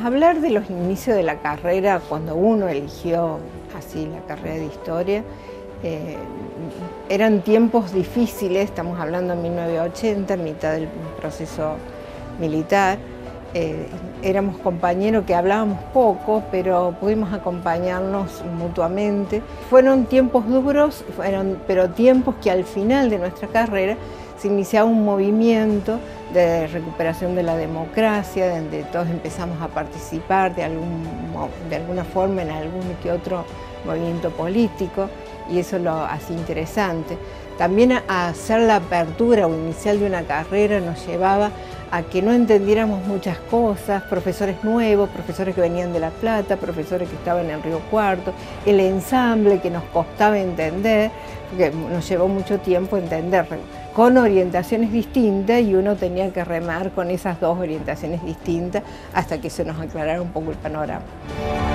hablar de los inicios de la carrera, cuando uno eligió así la carrera de Historia, eran tiempos difíciles, estamos hablando de 1980, mitad del proceso militar. Éramos compañeros que hablábamos poco, pero pudimos acompañarnos mutuamente. Fueron tiempos duros, pero tiempos que al final de nuestra carrera se iniciaba un movimiento de recuperación de la democracia, donde todos empezamos a participar de alguna forma en algún que otro movimiento político, y eso lo hace interesante. También a hacer la apertura o inicial de una carrera nos llevaba a que no entendiéramos muchas cosas, profesores nuevos, profesores que venían de La Plata, profesores que estaban en Río Cuarto, el ensamble que nos costaba entender, porque nos llevó mucho tiempo entenderlo, con orientaciones distintas, y uno tenía que remar con esas dos orientaciones distintas hasta que se nos aclarara un poco el panorama.